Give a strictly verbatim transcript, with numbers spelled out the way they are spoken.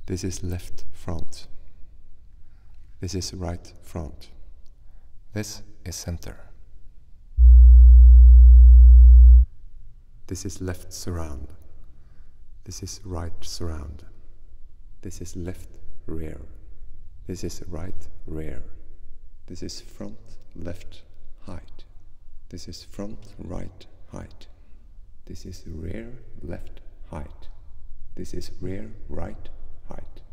This is left front. This is right front. This is center. This is left surround. This is right surround. This is left rear. This is right rear. This is front left height. This is front right height. This is rear left height. This is rear right height.